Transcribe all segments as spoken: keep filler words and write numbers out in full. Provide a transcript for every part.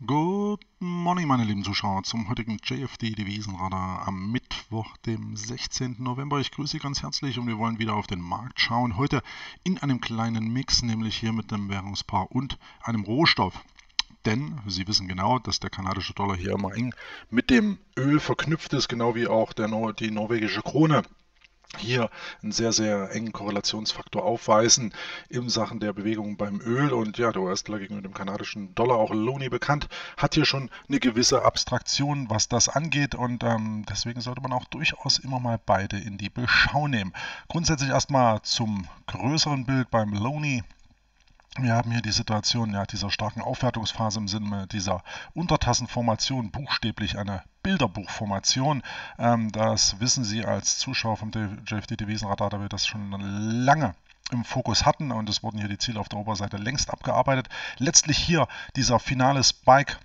Good morning, meine lieben Zuschauer, zum heutigen J F D-Devisenradar am Mittwoch, dem sechzehnten November. Ich grüße Sie ganz herzlich und wir wollen wieder auf den Markt schauen. Heute in einem kleinen Mix, nämlich hier mit einem Währungspaar und einem Rohstoff. Denn Sie wissen genau, dass der kanadische Dollar hier immer eng mit dem Öl verknüpft ist, genau wie auch der Nor- die norwegische Krone hier einen sehr, sehr engen Korrelationsfaktor aufweisen in Sachen der Bewegung beim Öl. Und ja, der U S-Dollar gegenüber dem kanadischen Dollar, auch Loni bekannt, hat hier schon eine gewisse Abstraktion, was das angeht. Und ähm, deswegen sollte man auch durchaus immer mal beide in die Beschau nehmen. Grundsätzlich erstmal zum größeren Bild beim Loni. Wir haben hier die Situation ja, dieser starken Aufwertungsphase im Sinne dieser Untertassenformation, buchstäblich eine Bilderbuchformation. Ähm, das wissen Sie als Zuschauer vom J F D-Devisenradar, da wir das schon lange im Fokus hatten und es wurden hier die Ziele auf der Oberseite längst abgearbeitet. Letztlich hier dieser finale Spike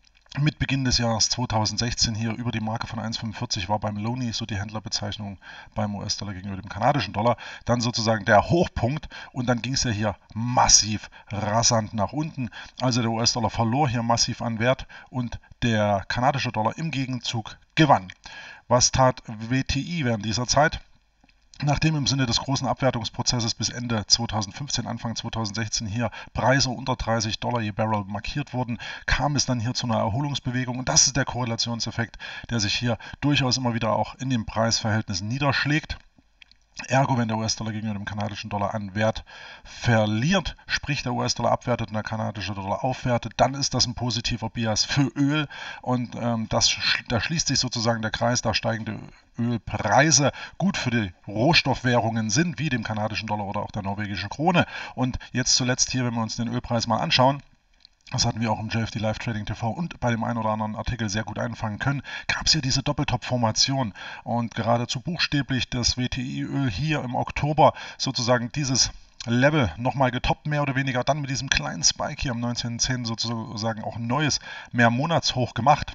mit Beginn des Jahres zweitausendsechzehn hier über die Marke von eins Komma fünfundvierzig war beim Loni so die Händlerbezeichnung beim U S-Dollar gegenüber dem kanadischen Dollar. Dann sozusagen der Hochpunkt und dann ging es ja hier massiv rasant nach unten. Also der U S-Dollar verlor hier massiv an Wert und der kanadische Dollar im Gegenzug gewann. Was tat W T I während dieser Zeit? Nachdem im Sinne des großen Abwertungsprozesses bis Ende zweitausendfünfzehn, Anfang zweitausendsechzehn hier Preise unter dreißig Dollar je Barrel markiert wurden, kam es dann hier zu einer Erholungsbewegung und das ist der Korrelationseffekt, der sich hier durchaus immer wieder auch in den Preisverhältnissen niederschlägt. Ergo, wenn der U S-Dollar gegenüber dem kanadischen Dollar an Wert verliert, sprich der U S-Dollar abwertet und der kanadische Dollar aufwertet, dann ist das ein positiver Bias für Öl und ähm, das, da schließt sich sozusagen der Kreis, da steigende Ölpreise gut für die Rohstoffwährungen sind, wie dem kanadischen Dollar oder auch der norwegischen Krone. Und jetzt zuletzt hier, wenn wir uns den Ölpreis mal anschauen, das hatten wir auch im J F D Live Trading T V und bei dem einen oder anderen Artikel sehr gut einfangen können, gab es hier diese Doppeltop-Formation und geradezu buchstäblich das W T I-Öl hier im Oktober sozusagen dieses Level nochmal getoppt, mehr oder weniger, dann mit diesem kleinen Spike hier am neunzehnten zehnten sozusagen auch ein neues Mehrmonatshoch gemacht,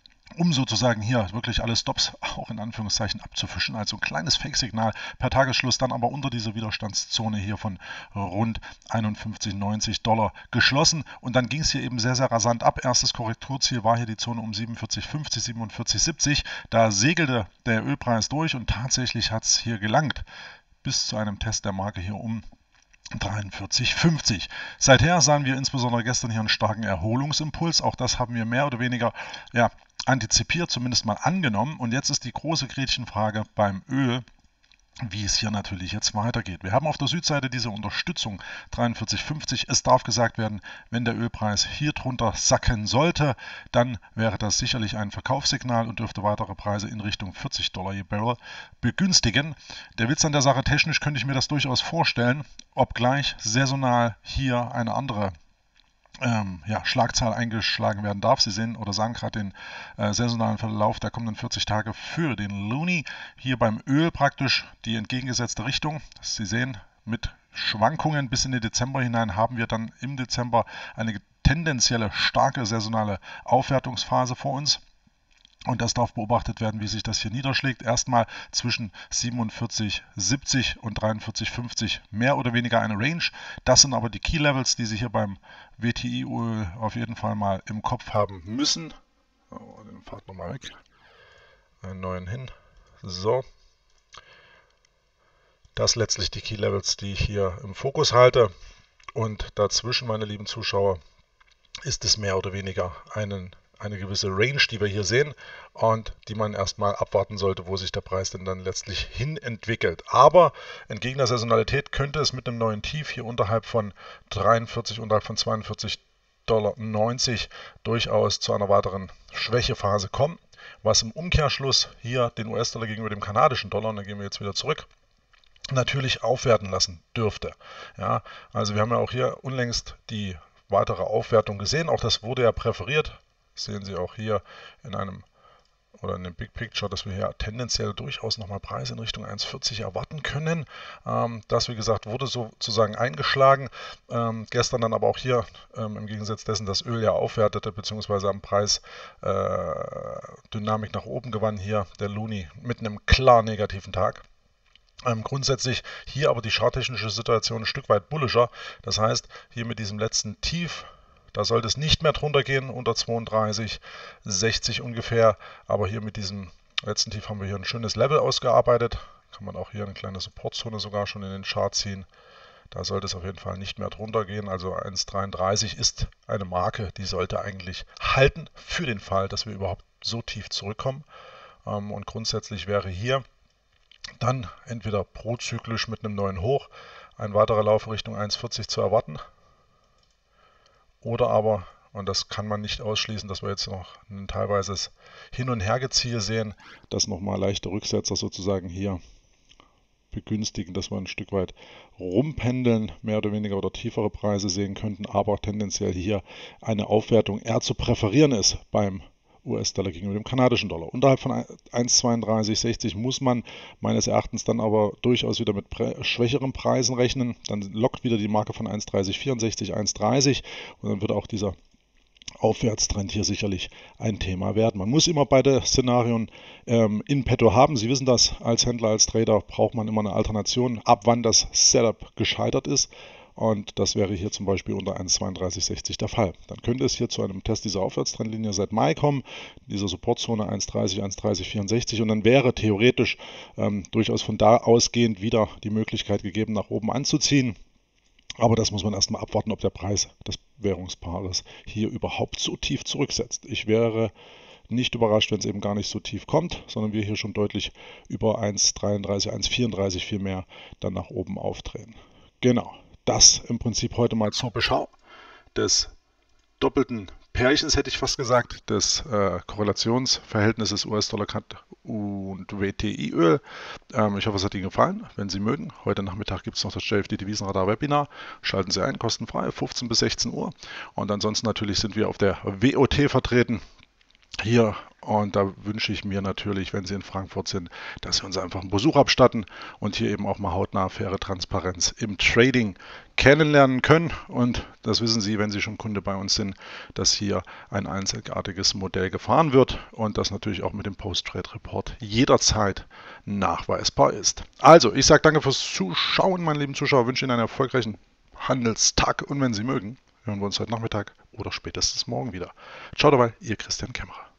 um sozusagen hier wirklich alle Stops auch in Anführungszeichen abzufischen. Also ein kleines Fake-Signal per Tagesschluss, dann aber unter diese Widerstandszone hier von rund einundfünfzig neunzig Dollar geschlossen. Und dann ging es hier eben sehr, sehr rasant ab. Erstes Korrekturziel war hier die Zone um siebenundvierzig fünfzig, siebenundvierzig siebzig. Da segelte der Ölpreis durch und tatsächlich hat es hier gelangt bis zu einem Test der Marke hier um dreiundvierzig fünfzig. Seither sahen wir insbesondere gestern hier einen starken Erholungsimpuls. Auch das haben wir mehr oder weniger ja, antizipiert, zumindest mal angenommen. Und jetzt ist die große Gretchenfrage beim Öl, wie es hier natürlich jetzt weitergeht. Wir haben auf der Südseite diese Unterstützung dreiundvierzig fünfzig. Es darf gesagt werden, wenn der Ölpreis hier drunter sacken sollte, dann wäre das sicherlich ein Verkaufssignal und dürfte weitere Preise in Richtung vierzig Dollar je Barrel begünstigen. Der Witz an der Sache, technisch könnte ich mir das durchaus vorstellen, obgleich saisonal hier eine andere Ähm, ja, Schlagzahl eingeschlagen werden darf. Sie sehen oder sagen gerade den äh, saisonalen Verlauf der kommenden vierzig Tage für den Loni. Hier beim Öl praktisch die entgegengesetzte Richtung. Sie sehen, mit Schwankungen bis in den Dezember hinein haben wir dann im Dezember eine tendenzielle starke saisonale Aufwertungsphase vor uns. Und das darf beobachtet werden, wie sich das hier niederschlägt. Erstmal zwischen siebenundvierzig siebzig und dreiundvierzig fünfzig mehr oder weniger eine Range. Das sind aber die Key Levels, die Sie hier beim W T I-Öl auf jeden Fall mal im Kopf haben müssen. Oh, den Pfad nochmal weg. Einen neuen hin. So. Das letztlich die Key Levels, die ich hier im Fokus halte. Und dazwischen, meine lieben Zuschauer, ist es mehr oder weniger einen eine gewisse Range, die wir hier sehen und die man erstmal abwarten sollte, wo sich der Preis denn dann letztlich hin entwickelt. Aber entgegen der Saisonalität könnte es mit einem neuen Tief hier unterhalb von dreiundvierzig, unterhalb von zweiundvierzig Dollar neunzig durchaus zu einer weiteren Schwächephase kommen, was im Umkehrschluss hier den U S-Dollar gegenüber dem kanadischen Dollar, und da gehen wir jetzt wieder zurück, natürlich aufwerten lassen dürfte. Ja, also wir haben ja auch hier unlängst die weitere Aufwertung gesehen, auch das wurde ja präferiert. Sehen Sie auch hier in einem oder in dem Big Picture, dass wir hier tendenziell durchaus nochmal Preise in Richtung eins vierzig erwarten können. Ähm, das, wie gesagt, wurde sozusagen eingeschlagen. Ähm, gestern dann aber auch hier ähm, im Gegensatz dessen das Öl ja aufwertete, beziehungsweise am Preis äh, Dynamik nach oben gewann hier der Loni mit einem klar negativen Tag. Ähm, grundsätzlich hier aber die charttechnische Situation ein Stück weit bullischer. Das heißt, hier mit diesem letzten Tief Da sollte es nicht mehr drunter gehen, unter zweiunddreißig sechzig ungefähr. Aber hier mit diesem letzten Tief haben wir hier ein schönes Level ausgearbeitet. Kann man auch hier eine kleine Supportzone sogar schon in den Chart ziehen. Da sollte es auf jeden Fall nicht mehr drunter gehen. Also eins Komma dreiunddreißig ist eine Marke, die sollte eigentlich halten für den Fall, dass wir überhaupt so tief zurückkommen. Und grundsätzlich wäre hier dann entweder prozyklisch mit einem neuen Hoch ein weiterer Lauf Richtung eins Komma vierzig zu erwarten. Oder aber, und das kann man nicht ausschließen, dass wir jetzt noch ein teilweises Hin- und Hergeziehe sehen, dass nochmal leichte Rücksetzer sozusagen hier begünstigen, dass wir ein Stück weit rumpendeln, mehr oder weniger oder tiefere Preise sehen könnten, aber tendenziell hier eine Aufwertung eher zu präferieren ist beim U S-Dollar gegenüber dem kanadischen Dollar. Unterhalb von eins Komma zweiunddreißig sechzig muss man meines Erachtens dann aber durchaus wieder mit schwächeren Preisen rechnen. Dann lockt wieder die Marke von eins Komma dreißig vierundsechzig, eins Komma dreißig und dann wird auch dieser Aufwärtstrend hier sicherlich ein Thema werden. Man muss immer beide Szenarien ähm, in petto haben. Sie wissen das, als Händler, als Trader braucht man immer eine Alternation, ab wann das Setup gescheitert ist. Und das wäre hier zum Beispiel unter eins Komma zweiunddreißig sechzig der Fall. Dann könnte es hier zu einem Test dieser Aufwärtstrendlinie seit Mai kommen, dieser Supportzone eins Komma dreißig, eins Komma dreißig vierundsechzig und dann wäre theoretisch ähm, durchaus von da ausgehend wieder die Möglichkeit gegeben, nach oben anzuziehen. Aber das muss man erstmal abwarten, ob der Preis des Währungspaares hier überhaupt so tief zurücksetzt. Ich wäre nicht überrascht, wenn es eben gar nicht so tief kommt, sondern wir hier schon deutlich über eins Komma dreiunddreißig, eins Komma vierunddreißig vielmehr dann nach oben aufdrehen. Genau. Das im Prinzip heute mal zur Beschau des doppelten Pärchens, hätte ich fast gesagt, des äh, Korrelationsverhältnisses U S-Dollar-Cut und W T I-Öl. Ähm, ich hoffe, es hat Ihnen gefallen. Wenn Sie mögen, heute Nachmittag gibt es noch das J F D-Devisenradar-Webinar. Schalten Sie ein, kostenfrei, fünfzehn bis sechzehn Uhr. Und ansonsten natürlich sind wir auf der W O T vertreten. Hier, und da wünsche ich mir natürlich, wenn Sie in Frankfurt sind, dass Sie uns einfach einen Besuch abstatten und hier eben auch mal hautnah faire Transparenz im Trading kennenlernen können. Und das wissen Sie, wenn Sie schon Kunde bei uns sind, dass hier ein einzigartiges Modell gefahren wird und das natürlich auch mit dem Post-Trade-Report jederzeit nachweisbar ist. Also, ich sage danke fürs Zuschauen, meine lieben Zuschauer, wünsche Ihnen einen erfolgreichen Handelstag und wenn Sie mögen, hören wir uns heute Nachmittag oder spätestens morgen wieder. Ciao dabei, Ihr Christian Kämmerer.